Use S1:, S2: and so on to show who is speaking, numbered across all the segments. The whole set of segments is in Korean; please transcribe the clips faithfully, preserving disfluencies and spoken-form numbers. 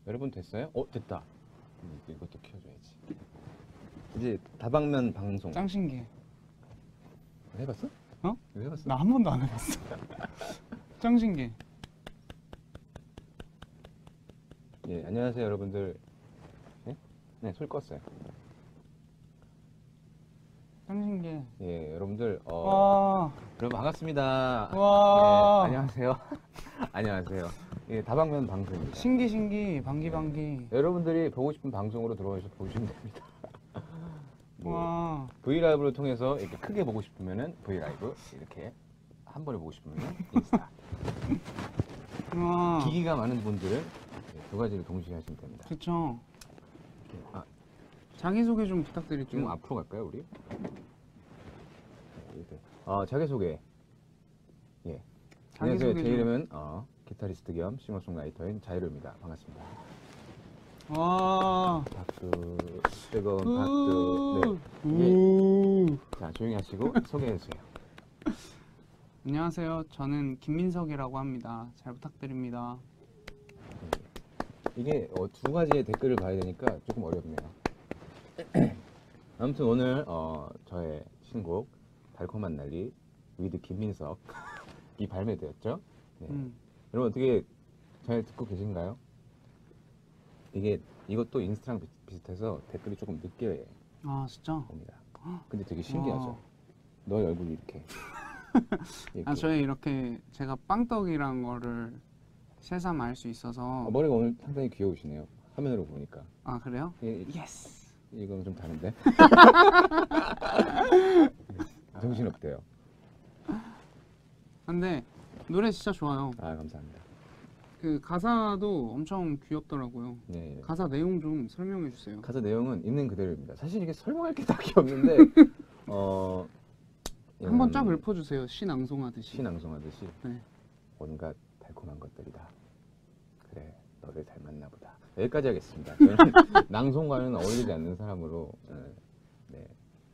S1: 여러분 됐어요? 어 됐다. 음, 이것도 키워줘야지. 이제 다방면 방송
S2: 짱 신기해.
S1: 해봤어?
S2: 어?
S1: 이거 해봤어?
S2: 나 한 번도 안 해봤어. 짱 신기해.
S1: 예, 안녕하세요 여러분들. 네? 네, 소리 껐어요.
S2: 짱 신기해.
S1: 예, 여러분들 어,
S2: 와.
S1: 여러분 반갑습니다.
S2: 와.
S1: 예, 안녕하세요. 안녕하세요. 예, 다방면 방송입니다.
S2: 신기 신기 방기 방기.
S1: 여러분들이 보고 싶은 방송으로 들어오셔서 보시면 됩니다. 뭐,
S2: 와.
S1: 브이라이브를 통해서 이렇게 크게 보고 싶으면은 브이라이브, 이렇게 한 번에 보고 싶으면 인스타.
S2: 와.
S1: 기기가 많은 분들은 두 가지를 동시에 하시면 됩니다.
S2: 그쵸.
S1: 아,
S2: 자기 소개 좀 부탁드릴게요.
S1: 좀 앞으로 갈까요, 우리? 이렇게. 어, 자기소개. 예. 안녕하세요.
S2: 자기소개
S1: 제
S2: 좀.
S1: 이름은 어, 기타리스트 겸 싱어송라이터인 자이로입니다. 반갑습니다.
S2: 와.
S1: 박수, 뜨거운 박수. 네. 예.
S2: 우.
S1: 자, 조용히 하시고 소개해주세요.
S2: 안녕하세요. 저는 김민석이라고 합니다. 잘 부탁드립니다.
S1: 이게 어, 두 가지의 댓글을 봐야 되니까 조금 어렵네요. 아무튼 오늘 어, 저의 신곡 달콤한 날리 위드 김민석이 발매되었죠. 네.
S2: 음.
S1: 여러분 어떻게 잘 듣고 계신가요? 이게 이것도 인스타랑 비, 비슷해서 댓글이 조금 늦게
S2: 아 진짜?
S1: 옵니다. 근데 되게 신기하죠.
S2: 와.
S1: 너의 얼굴이 이렇게. 이렇게.
S2: 아 저희 이렇게 제가 빵떡이란 거를 새삼 알 수 있어서.
S1: 어, 머리가 오늘 상당히 귀여우시네요. 화면으로 보니까.
S2: 아 그래요?
S1: 이,
S2: 예스.
S1: 이건 좀 다른데. 정신 없대요.
S2: 근데 노래 진짜 좋아요.
S1: 아 감사합니다.
S2: 그 가사도 엄청 귀엽더라고요.
S1: 네.
S2: 가사 내용 좀 설명해 주세요.
S1: 가사 내용은 있는 그대로입니다. 사실 이게 설명할 게 딱히 없는데 어
S2: 한번 쫙 읊어주세요. 시 낭송하듯이.
S1: 시 낭송하듯이
S2: 네.
S1: 온갖 달콤한 것들이다. 그래 너를 닮았나 보다. 여기까지 하겠습니다. 저는 낭송과는 어울리지 않는 사람으로. 네. 네.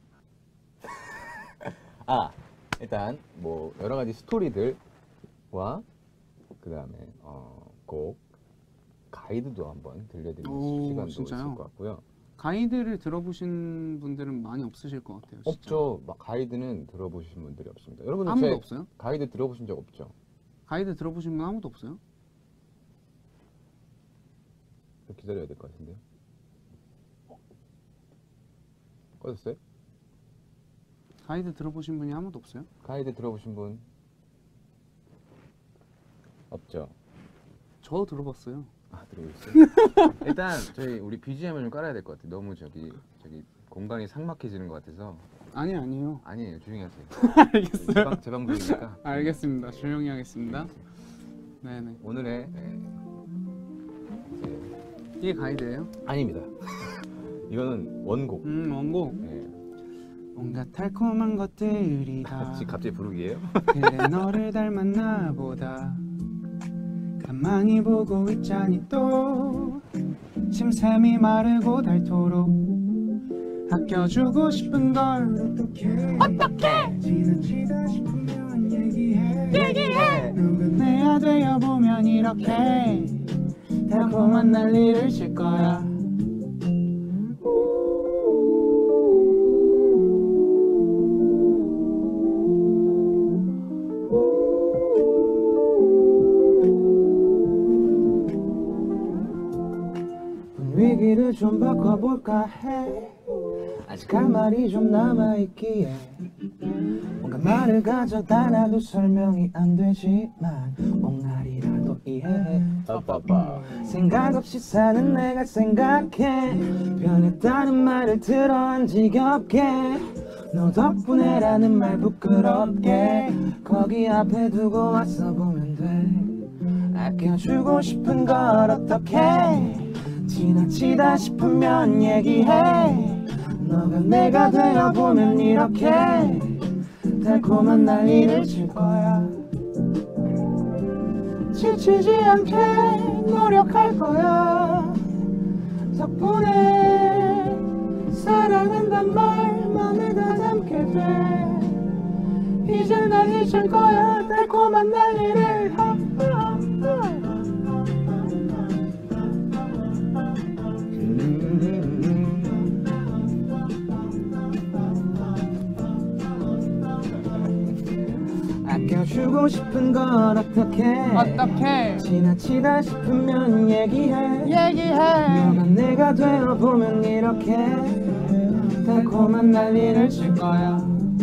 S1: 아 일단 뭐 여러 가지 스토리들과 그 다음에 어, 곡 가이드도 한번 들려드리는
S2: 오,
S1: 시간도
S2: 진짜요?
S1: 있을 것 같고요.
S2: 가이드를 들어보신 분들은 많이 없으실 것 같아요. 진짜.
S1: 없죠. 막 가이드는 들어보신 분들이 없습니다. 여러분들
S2: 아무도
S1: 제
S2: 없어요?
S1: 가이드 들어보신 적 없죠?
S2: 가이드 들어보신 분 아무도 없어요?
S1: 기다려야 될 것 같은데요. 꺼졌어요?
S2: 가이드 들어보신 분이 아무도 없어요?
S1: 가이드 들어보신 분 없죠?
S2: 저 들어봤어요.
S1: 아 들어보셨어요? 일단 저희 우리 비지엠을 좀 깔아야 될 것 같아요. 너무 저기 저기 공간이 삭막해지는 것 같아서.
S2: 아니 아니에요.
S1: 아니에요. 조용히 하세요.
S2: 알겠어요.
S1: 제, 방, 제 방송이니까.
S2: 알겠습니다. 조용히 하겠습니다. 네네.
S1: 오늘의 네, 이제
S2: 이게 가이드예요?
S1: 아닙니다. 이거는 원곡.
S2: 음 원곡.
S1: 네.
S2: 온갖 달콤한 것들이다.
S1: 지금 갑자기 부르기예요?
S2: 그래 너를 닮았나 보다. 가만히 보고 있자니 또 심샘이 마르고 닳도록 아껴주고 싶은 걸 어떻게 지나치다 싶으면 얘기해 얘기해 누구내야 되어보면 이렇게 달콤한 난리를 칠 거야. 분위기를 좀 바꿔볼까 해. 아직 할 말이 좀 남아있기에 뭔가 말을 가져다 놔도 설명이 안 되지만 옹알이라도 이해해.
S1: 빠빠빠.
S2: 생각 없이 사는 내가 생각해. 변했다는 말을 들어 안 지겹게. 너 덕분에라는 말 부끄럽게 거기 앞에 두고 왔어 보면 돼. 아껴주고 싶은 걸 어떻게 지나치다 싶으면 얘기해. 너가 내가 되어보면 이렇게 달콤한 난리를 칠 거야. 지치지 않게 노력할 거야. 덕분에 사랑한단 말 맘에 다 담게 돼. 이제 날 잊을 거야. 달콤한 난리를. 아껴주고 싶은 걸 어떻게
S3: 어떻게
S2: 지나치다 싶으면 얘기해
S3: 얘기해.
S2: 너만 내가 되어보면 이렇게 달콤한 난리를 칠 거야.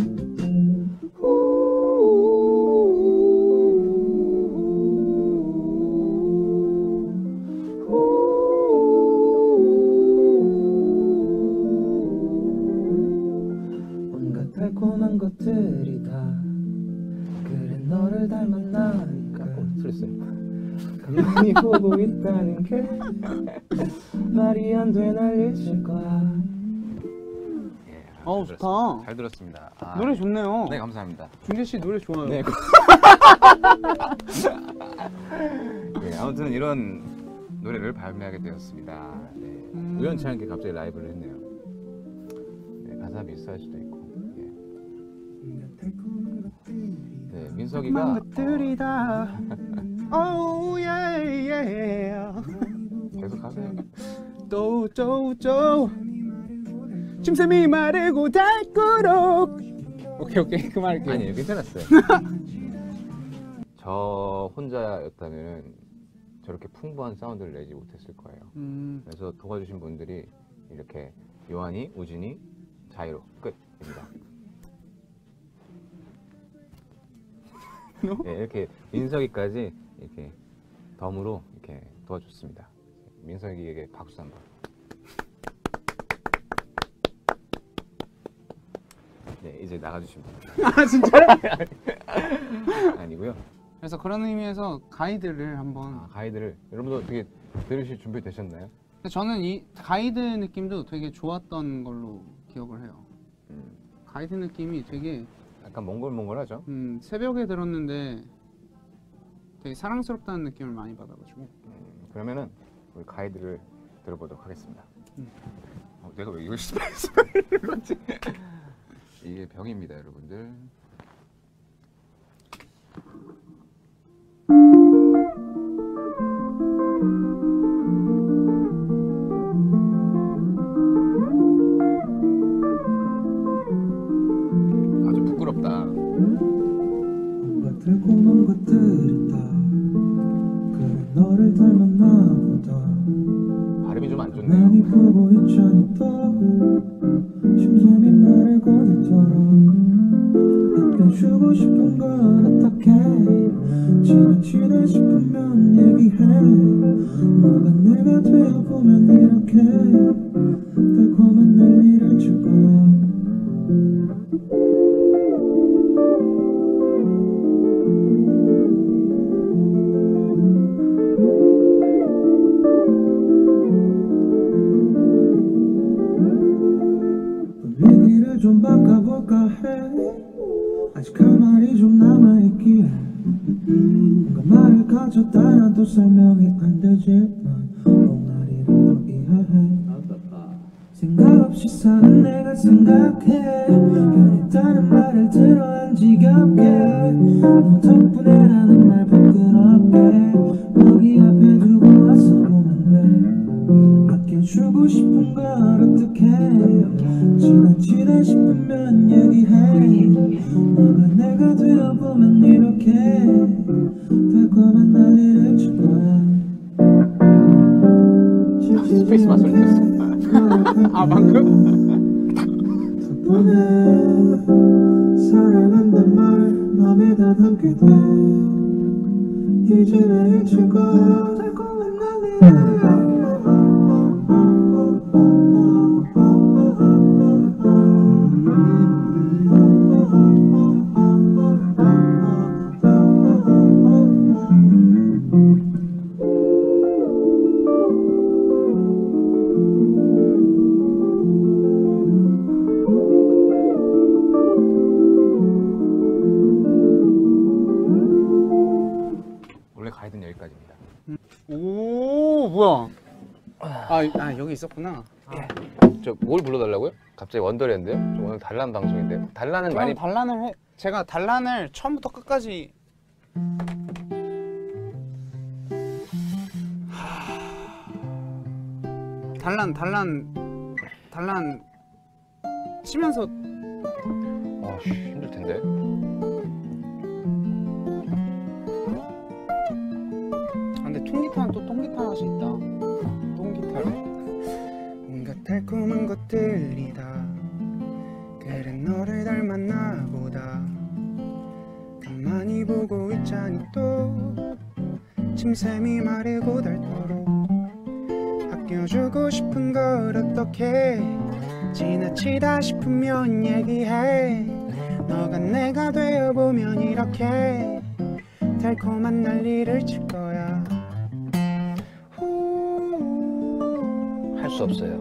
S2: 온갖 달콤한 것들이 다 그래 너를 닮았나니까
S1: 스트레스.
S2: 가만히 보고 있다는 게 말이 안 돼 난리 칠 거야.
S1: 예, 잘
S3: 어우,
S1: 들었습니다.
S3: 좋다.
S1: 잘 들었습니다. 아,
S3: 노래 좋네요.
S1: 네, 감사합니다.
S3: 준재 씨 노래 좋아요.
S1: 네. 네, 아무튼 이런 노래를 발매하게 되었습니다. 네.
S3: 음.
S1: 우연치 않게 갑자기 라이브를 했네요. 네, 가사 비슷할 수도 있고. 예. 네, 민석이가
S3: 것들이 다. Oh yeah yeah.
S1: 계속 하세요.
S3: 또또또 침샘이 마르고 닳도록. 오케이 오케이 그만할게요.
S1: 아니에요, 괜찮았어요. 저 혼자였다면 저렇게 풍부한 사운드를 내지 못했을 거예요.
S3: 음.
S1: 그래서 도와주신 분들이 이렇게 요한이, 우진이, 자이로 끝입니다.
S3: No?
S1: 네, 이렇게 민석이까지 이렇게 덤으로 이렇게 도와줬습니다. 민석이에게 박수 한번. 네, 이제 나가주시면 됩니다.
S3: 아 진짜요?
S1: 아니고요.
S3: 그래서 그런 의미에서 가이드를 한번.
S1: 아, 가이드를 여러분도 어떻게 들으실 준비 되셨나요?
S3: 근데 저는 이 가이드 느낌도 되게 좋았던 걸로 기억을 해요.
S1: 음,
S3: 가이드 느낌이 되게
S1: 약간 몽골몽골하죠.
S3: 음, 새벽에 들었는데 되게 사랑스럽다는 느낌을 많이 받아가지고.
S1: 음, 그러면은 우리 가이드를 들어보도록 하겠습니다.
S3: 음.
S1: 어, 내가 왜 이걸 스파이스를 그렇지? 이게 병입니다, 여러분들. 아주 부끄럽다.
S2: 뭔가 달콤한 것들이 다 그래 너를 닮았나 보다.
S1: 발음이 좀 안 좋네요.
S2: 많이 보고 있잖니 또 심장이 말을 거들도록 아껴주고 싶은 걸 어떻게 지나치다 싶으면 얘기해 너가 내가 되어보면 이렇게 달콤한 난리를 칠 거야. 분위기를 좀 바꿔볼까 해. 아직 할 말이 좀 남아있기에 뭔가 말을 가졌다나도 설명이 안 되지만 옹알이라도 이해해. 생각 없이 사는 내가 생각해 변했다는 말을 들어 안 지겹게 너 덕분에 라는 말 부끄럽게 여기 앞에 두고 와서 보면 돼. 아껴주고 싶은 걸 어떻게 지나치다 싶으면 얘기해 너가 내가 되어보면 이렇게 달콤한 난리를 칠 거야.
S1: 스페이스 마스를 켰어.
S3: 아 방금?
S2: 덕분에 사랑한단 말 맘에다 담게 돼. 이제 매일 칠 거야 달콤한 난리를.
S1: 원래 가이드는 여기까지입니다.
S3: 오 뭐야? 아, 아 여기 있었구나.
S1: 저 뭘 불러달라고요? 갑자기 원더랜드요? 저 오늘 단란 방송인데요. 단란은
S3: 그럼
S1: 많이
S3: 단란을 해. 제가 단란을 처음부터 끝까지. 단란 단란 단란 치면서
S1: 아, 씨, 힘들 텐데.
S3: 아, 근데 통기타는 또 통기타 맛이 있다. 통기타로.
S2: 뭔가 달콤한 것들이 다 그래 너를 닮았나 보다. 가만히 보고 있자니 또 침샘이 마르고 닳도록 아껴주고 싶은 걸 어떻게 지나치다 싶으면 얘기해. 너가 내가 되어보면 이렇게 달콤한 난리를 칠 거야.
S1: 할 수 없어요.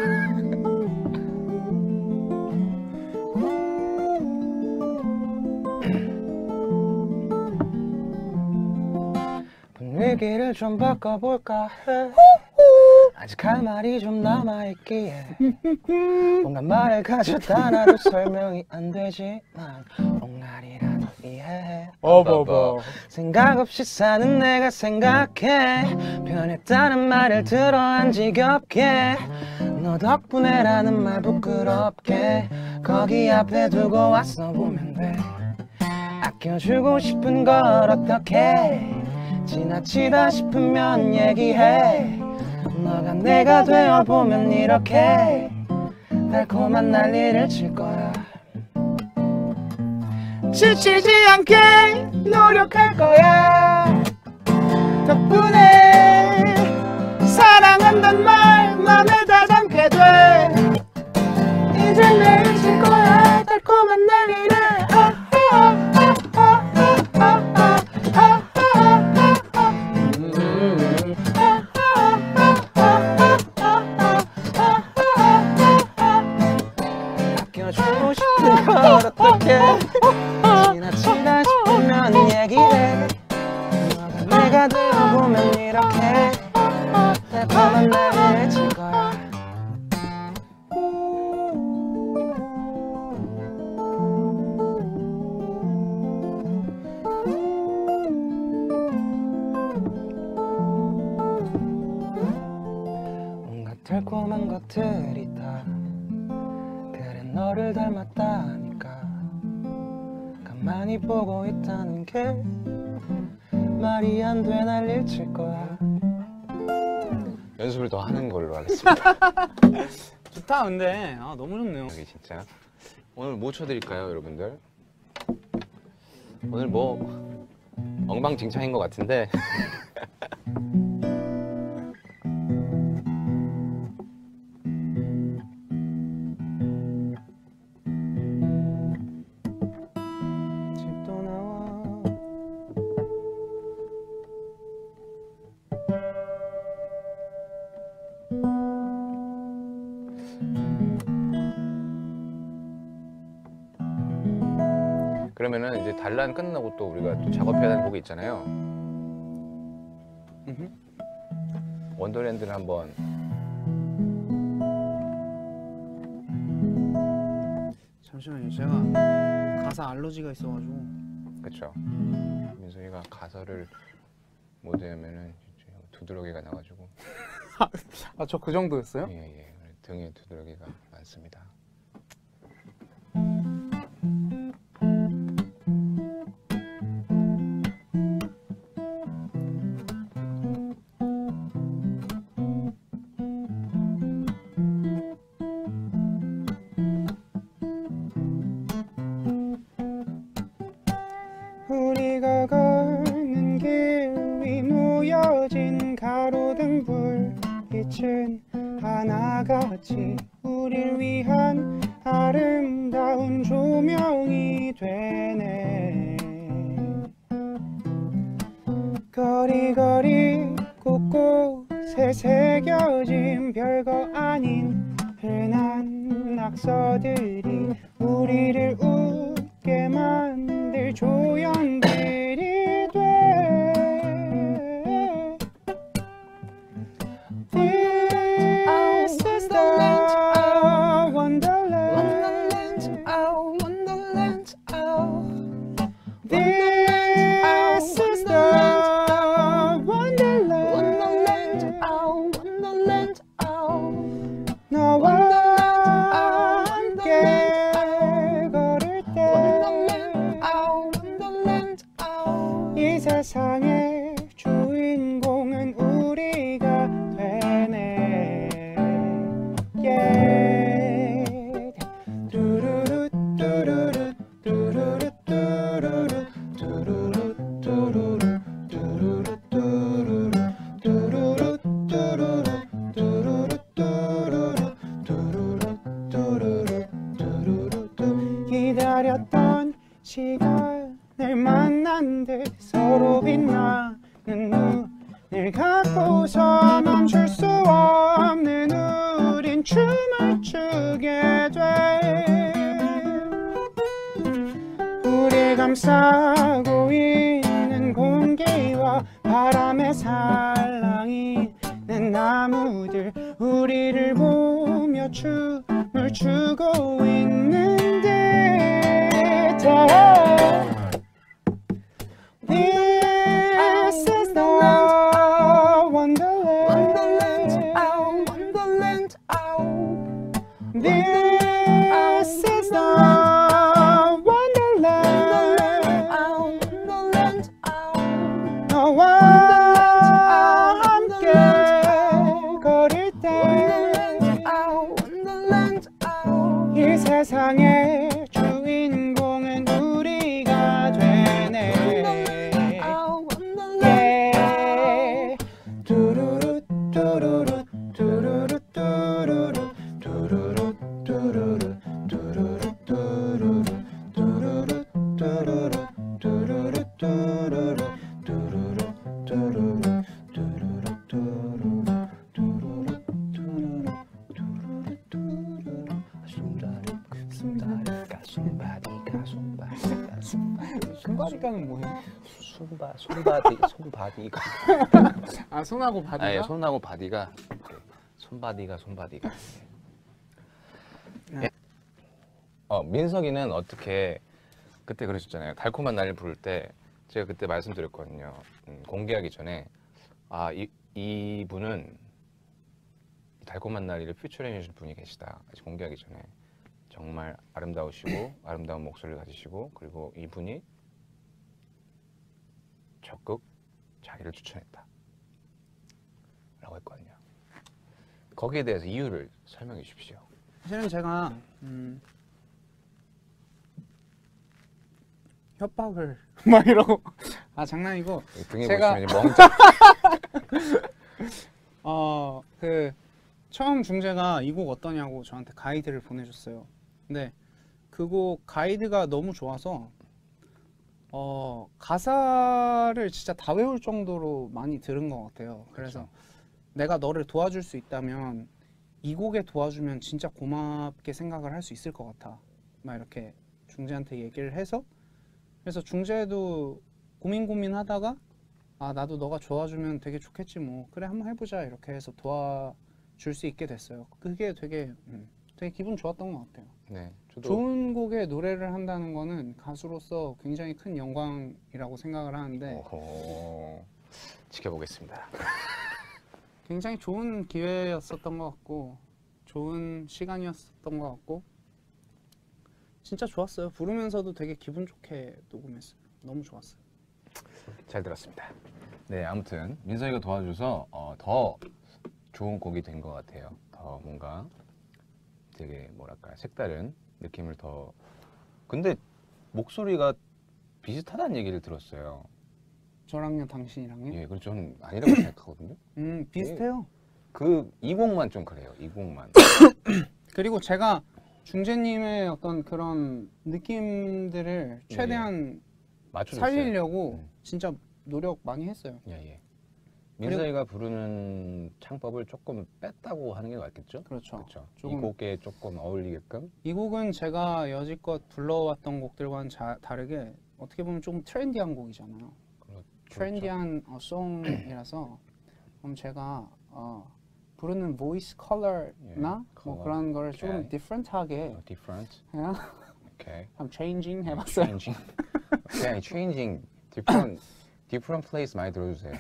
S2: 분위기를 좀 바꿔볼까 해. 아직 할 말이 좀 남아있기에 뭔가 말을 가져다 놔도 설명이 안 되지만 옹알이라도 이해해.
S3: 어버버.
S2: 생각 없이 사는 내가 생각해. 변했다는 말을 들어 안 지겹게. 너 덕분에라는 말 부끄럽게 거기 앞에 두고 왔어 보면 돼. 아껴주고 싶은 걸 어떻게 지나치다 싶으면 얘기해. 너가 내가 되어보면 이렇게 달콤한 난리를 칠 거야. 지치지 않게 노력할 거야. 덕분에 사랑한단 말 맘에 다 담게 돼. 이제 내일 칠 거야 달콤한 난리를. 아껴주고 싶은 걸 어떻게 지나치다 싶으면 얘기해. 너가 내가 되어보면 이렇게 달콤한 날을 칠 거야. 뭔가 달콤한 것들이 다 그래 너를 닮았다니까. 가만히 보고 있다는 게 말이 안 돼 난리를 칠 거야.
S1: 연습을 더 하는 걸로 하겠습니다.
S3: 좋다 근데 아 너무 좋네요.
S1: 여기 진짜. 오늘 뭐 쳐드릴까요, 여러분들? 오늘 뭐 엉망진창인 것 같은데.
S2: 집도 나와.
S1: 그러면은 이제 단란 끝나고 또 우리가 또 작업해야 되는 곡이 있잖아요.
S3: 음흠.
S1: 원더랜드를 한번.
S3: 잠시만요. 제가 가사 알러지가 있어가지고.
S1: 그쵸. 민소희가 가사를 못 외우면은 두드러기가 나가지고.
S3: 아 저 그 정도였어요?
S1: 예예. 등에 두드러기가 많습니다.
S2: 우리가 걷는 길 위 놓여진 가로등 불빛은 하나같이 우릴 위한 아름다운 조명이 되네. 거리거리 곳곳에 새겨진 별거 아닌 흔한 낙서들이 우리를 웃게 만들 조연들이 돼. This is the wonderland, oh wonderland, oh. This is the wonderland, wonderland, oh wonderland, oh.
S3: 감싸고 있는 공기와 바람에 살랑이는 나무들 우리를 보며 춤을 추고 있는 듯 This is the wonderland
S2: Wonderland out
S3: This is the wonderland
S2: Wonderland out
S3: 너와 함께 걸을 때
S2: Wonderland out
S3: 이 세상의 주인공은 우리가 되네 예. 두루루 두루루 두루루 두루루 두루루 두루루 두루루 두루루 두루루 두루루 두루루 두루루 두루루 두루루 두루루 두루루 두루루 두루루
S2: 숨바리가 숨바리가 숨바리가 숨바리가
S3: 손바디가는 뭐예요?
S2: 손바 손바디 손바디가
S3: 아 손하고 바디가?
S2: 아, 예, 손하고 바디가 네, 손바디가 손바디가
S3: 네.
S1: 어, 민석이는 어떻게 그때 그러셨잖아요. 달콤한 날을 부를 때 제가 그때 말씀드렸거든요. 음, 공개하기 전에 아, 이, 이분은 이 달콤한 날을 퓨처링 해주신 분이 계시다. 아직 공개하기 전에 정말 아름다우시고 아름다운 목소리를 가지시고 그리고 이분이 적극 자기를 추천했다 라고 했거든요. 거기에 대해서 이유를 설명해 주십시오.
S3: 사실은 제가 음, 협박을 막 이러고 아 장난이고
S1: 등에
S3: 제가-
S1: 보시면 멍자
S3: 어 그 처음 중재가 이 곡 어떠냐고 저한테 가이드를 보내줬어요. 근데 그 곡 가이드가 너무 좋아서 어 가사를 진짜 다 외울 정도로 많이 들은 것 같아요. 그래서
S1: 그쵸.
S3: 내가 너를 도와줄 수 있다면 이 곡에 도와주면 진짜 고맙게 생각을 할 수 있을 것 같아. 막 이렇게 중재한테 얘기를 해서 그래서 중재도 고민 고민하다가 아 나도 너가 도와주면 되게 좋겠지 뭐 그래 한번 해보자 이렇게 해서 도와줄 수 있게 됐어요. 그게 되게 음, 되게 기분 좋았던 것 같아요.
S1: 네, 저도
S3: 좋은 곡에 노래를 한다는 거는 가수로서 굉장히 큰 영광이라고 생각을 하는데
S1: 오호, 지켜보겠습니다.
S3: 굉장히 좋은 기회였었던 것 같고 좋은 시간이었었던 것 같고 진짜 좋았어요. 부르면서도 되게 기분 좋게 녹음했어요. 너무 좋았어요.
S1: 잘 들었습니다. 네, 아무튼 민석이가 도와줘서 어, 더 좋은 곡이 된 것 같아요. 더 뭔가 되게 뭐랄까 색다른 느낌을 더. 근데 목소리가 비슷하다는 얘기를 들었어요.
S3: 저랑요 당신이랑요?
S1: 예, 그래서 저는 아니라고 생각하거든요.
S3: 음 비슷해요.
S1: 그 이 곡만 좀 그래요. 이 곡만.
S3: 그리고 제가 중재님의 어떤 그런 느낌들을 최대한
S1: 맞춰줬어요.
S3: 살리려고
S1: 음.
S3: 진짜 노력 많이 했어요.
S1: 예, 예. 민석이가 부르는 창법을 조금 뺐다고 하는 게 맞겠죠?
S3: 그렇죠.
S1: 그렇죠. 이
S3: 조금-
S1: 곡에 조금 어울리게끔.
S3: 이 곡은 제가 여지껏 불러왔던 곡들과는 자, 다르게 어떻게 보면 좀 트렌디한 곡이잖아요.
S1: 그렇죠.
S3: 트렌디한 어, 송이라서 그럼 제가 어, 부르는 보이스 컬러나
S1: 예,
S3: 뭐
S1: 컬러.
S3: 그런 거를 조금
S1: 오케이.
S3: 디프런트하게
S1: 어, different.
S3: 그냥
S1: 오케이.
S3: 좀 체인징 해봤어요.
S1: changing. 오케이, changing. different, different place 많이 들어주세요.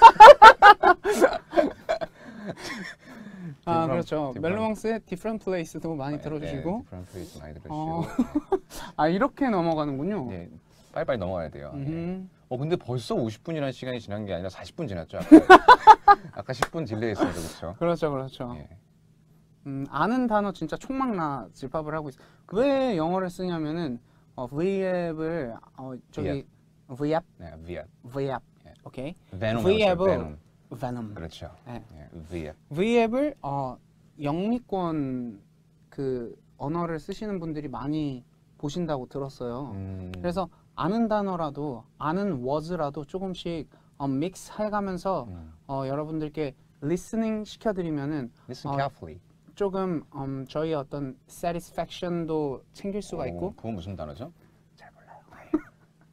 S3: 아
S1: different-
S3: 그렇죠.
S1: different-
S3: 멜로망스의 디프런트 플레이스도 많이
S1: 네,
S3: 들어주시고
S1: different place 많이 들어주시고.
S3: 어. 아 이렇게 넘어가는군요.
S1: 네, 빨리빨리 넘어가야 돼요. 예.
S3: 음.
S1: 어 근데 벌써 오십 분이라는 시간이 지난 게 아니라 사십 분 지났죠. 아까, 아까 십 분 딜레이했어요, 그렇죠?
S3: 그렇죠, 그렇죠.
S1: 예.
S3: 음, 아는 단어 진짜 총망나 집합을 하고 있어요. 왜 영어를 쓰냐면은 어, V앱을 어, 저기 V앱,
S1: 네, Viet.
S3: V앱,
S1: 예.
S3: 오케이.
S1: Venom.
S3: V앱을
S1: Venom.
S3: Venom.
S1: 그렇죠.
S3: 네.
S1: 예, Viet.
S3: V앱을 어, 영미권 그 언어를 쓰시는 분들이 많이 보신다고 들었어요.
S1: 음,
S3: 그래서 아는 단어라도 아는 워즈라도 조금씩 어, 믹스 해가면서
S1: 음.
S3: 어, 여러분들께 리스닝 시켜드리면은
S1: Listen
S3: 어,
S1: carefully.
S3: 조금 음, 저희 어떤 satisfaction도 챙길 수가
S1: 오,
S3: 있고
S1: 그건 무슨 단어죠?
S3: 잘 몰라요.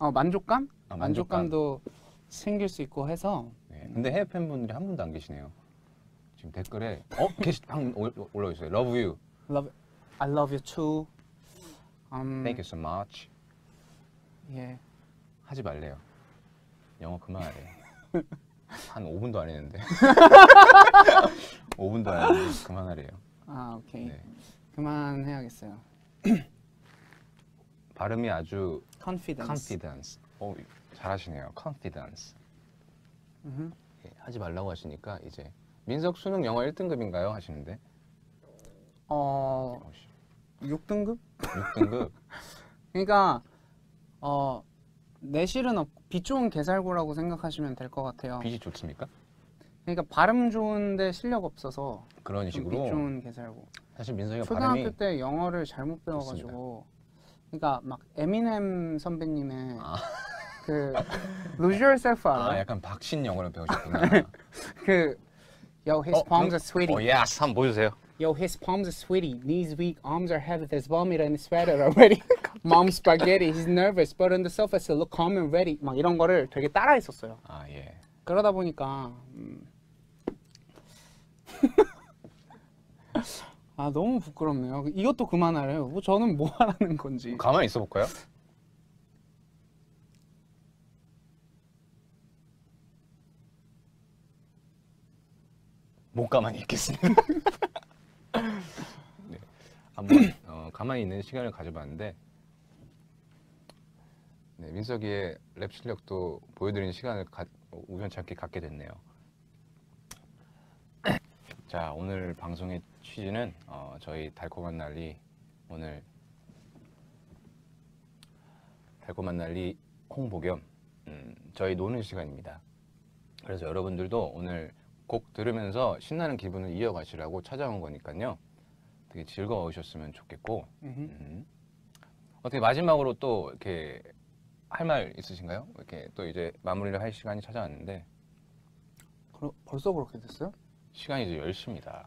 S3: 어 만족감?
S1: 아, 만족감.
S3: 만족감도 생길 수 있고 해서.
S1: 네. 근데 해외 팬분들이 한 분도 안 계시네요. 지금 댓글에 어 계시 방금 올- 올라오셨어요. Love you.
S3: Love, I love you too. 음,
S1: Thank you so much.
S3: 예.
S1: 하지 말래요. 영어 그만하래. 한 오 분도 안 했는데. 오 분도 안 했는데 그만하래요.
S3: 아 오케이.
S1: 네.
S3: 그만해야겠어요.
S1: 발음이 아주
S3: Confidence.
S1: confidence. 어, 잘하시네요. confidence.
S3: 음흠.
S1: 예, 하지 말라고 하시니까 이제 민석 수능 영어 일 등급인가요? 하시는데
S3: 어
S1: 어, 씨,
S3: 육 등급?
S1: 육 등급.
S3: 그러니까 어 내실은 없고 빛 좋은 개살구라고 생각하시면 될 것 같아요.
S1: 빛이 좋습니까?
S3: 그러니까 발음 좋은데 실력 없어서
S1: 그런
S3: 좀
S1: 식으로.
S3: 빛 좋은 개살구.
S1: 사실 민석이가
S3: 초등학교
S1: 발음이
S3: 때 영어를 잘못 배워가지고, 그러니까 막 에미넴 선배님의
S1: 아,
S3: 그 Lose Yourself
S1: 아
S3: 알아요?
S1: 약간 박신 영어를 배우셨구나.
S3: 그 Yo, his
S1: 어,
S3: palms
S1: 그-
S3: are sweaty.
S1: 어, 예스. 한번 보여주세요.
S3: Yo, his palms are sweaty. Knees weak, arms are heavy. There's vomit in his sweater already. Mom's spaghetti. He's nervous, but on the surface he look calm and ready. 막 이런 거를 되게 따라했었어요.
S1: 아 예.
S3: 그러다 보니까 음. 아 너무 부끄럽네요. 이것도 그만하래요. 뭐 저는 뭐 하라는 건지.
S1: 가만히 있어 볼까요? 못 가만히 있겠습니다. 네. 한번 어, 가만히 있는 시간을 가져봤는데 네, 민석이의 랩 실력도 보여드리는 시간을 가, 우연찮게 갖게 됐네요. 자, 오늘 방송의 취지는 어, 저희 달콤한 날리 오늘 달콤한 날리 홍보 겸 음, 저희 노는 시간입니다. 그래서 여러분들도 오늘 곡 들으면서 신나는 기분을 이어가시라고 찾아온 거니까요. 되게 즐거우셨으면 좋겠고
S3: 음흠.
S1: 음. 어떻게 마지막으로 또 이렇게 할 말 있으신가요? 이렇게 또 이제 마무리를 할 시간이 찾아왔는데
S3: 그러, 벌써 그렇게 됐어요?
S1: 시간이 이제 열 시입니다.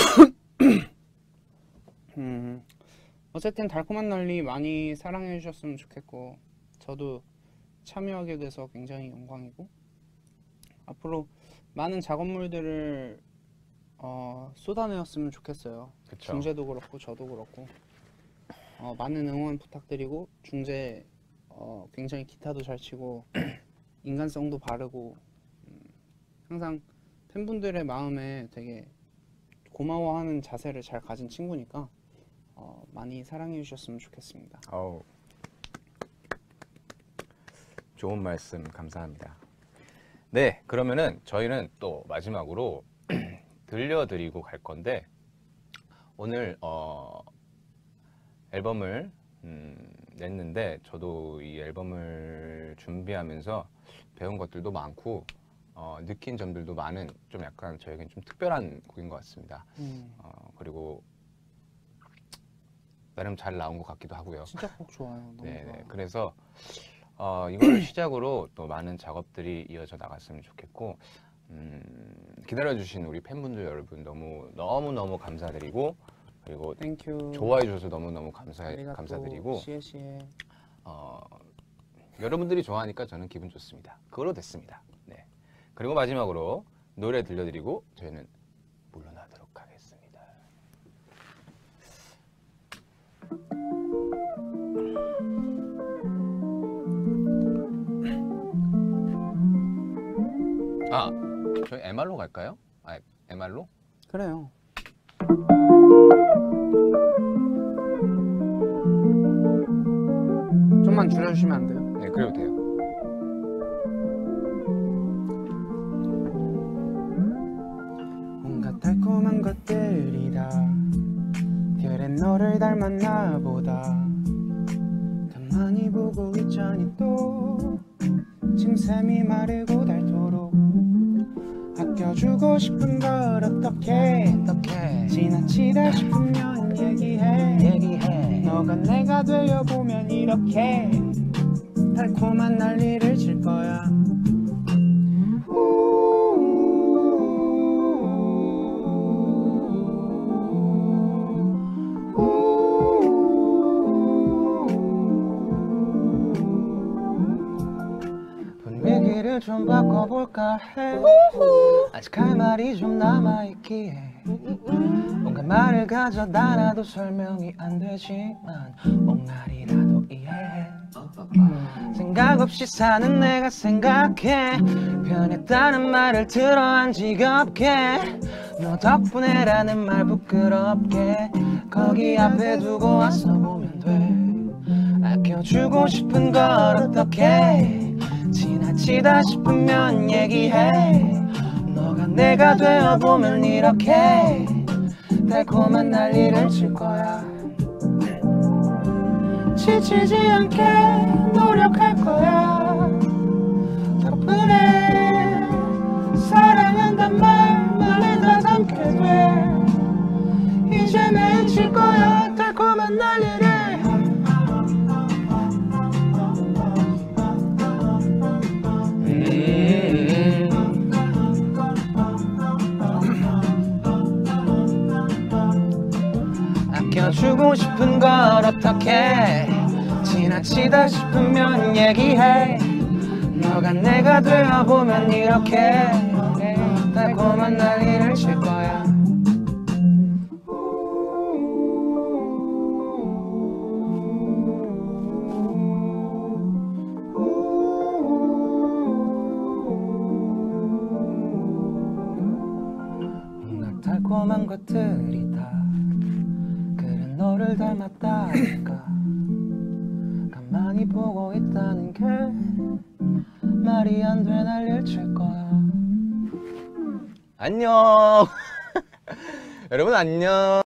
S3: 음, 어쨌든 달콤한 날리 많이 사랑해 주셨으면 좋겠고 저도 참여하게 돼서 굉장히 영광이고 앞으로 많은 작업물들을 어, 쏟아내었으면 좋겠어요.
S1: 그쵸?
S3: 중재도 그렇고 저도 그렇고 어, 많은 응원 부탁드리고 중재 어, 굉장히 기타도 잘 치고 인간성도 바르고 음, 항상 팬분들의 마음에 되게 고마워하는 자세를 잘 가진 친구니까 어, 많이 사랑해 주셨으면 좋겠습니다.
S1: 어우, 좋은 말씀 감사합니다. 네, 그러면은 저희는 또 마지막으로 들려드리고 갈 건데 오늘 어, 앨범을 음, 냈는데 저도 이 앨범을 준비하면서 배운 것들도 많고 어, 느낀 점들도 많은 좀 약간 저에겐 좀 특별한 곡인 것 같습니다.
S3: 음,
S1: 어, 그리고 나름 잘 나온 것 같기도 하고요.
S3: 진짜 곡 좋아요. 너무
S1: 네네.
S3: 좋아요.
S1: 그래서 어, 이걸 시작으로 또 많은 작업들이 이어져 나갔으면 좋겠고 음, 기다려주신 우리 팬분들 여러분 너무 너무 너무 감사드리고 그리고
S3: 땡큐.
S1: 좋아해 주셔서 너무 너무 감사
S3: 아리가또.
S1: 감사드리고
S3: 시에시에.
S1: 어, 여러분들이 좋아하니까 저는 기분 좋습니다. 그걸로 됐습니다. 네. 그리고 마지막으로 노래 들려드리고 저희는 물러나도록 하겠습니다. 아, 저희 엠알로 갈까요? 아, 엠알로?
S3: 그래요. 좀만 줄여주시면 안 돼요?
S1: 네, 그래도 돼요.
S3: 온갖 달콤한 것들이 다 그래 너를 닮았나 보다 가만히 보고 있자니 또 침샘이 마르고 닳도록 아껴주고 싶은 걸 어떻게
S1: 어떡해.
S3: 지나치다 싶으면 얘기해
S1: 얘기해.
S3: 너가 내가 되어보면 이렇게 달콤한 난리를 칠 거야
S2: 좀 바꿔볼까 해. 아직 할 말이 좀 남아있기에 뭔가 말을 가져다 놔도 설명이 안 되지만 옹알이라도 이해해. 생각 없이 사는 내가 생각해. 변했다는 말을 들어 안 지겹게. 너 덕분에라는 말 부끄럽게 거기 앞에 두고 와서 보면 돼. 아껴주고 싶은 걸 어떡해. 지나치다 싶으면 얘기해. 너가 내가 되어보면 이렇게 달콤한 난리를 칠 거야. 지치지 않게 노력할 거야. 덕분에 사랑한단 말 맘에 다 담게 돼. 이제 맺힐 거야 달콤한 난리를. 아껴주고 싶은 걸 어떡해. 지나치다 싶으면 얘기해. 너가 내가 되어보면 이렇게 달콤한 난리를 칠 거야. 날 달콤한 것들이 다 그래 너를 닮았다니까. 가만히 보고 있다는 게 말이 안 돼 난리를 칠 거야. 안녕. 여러분 안녕.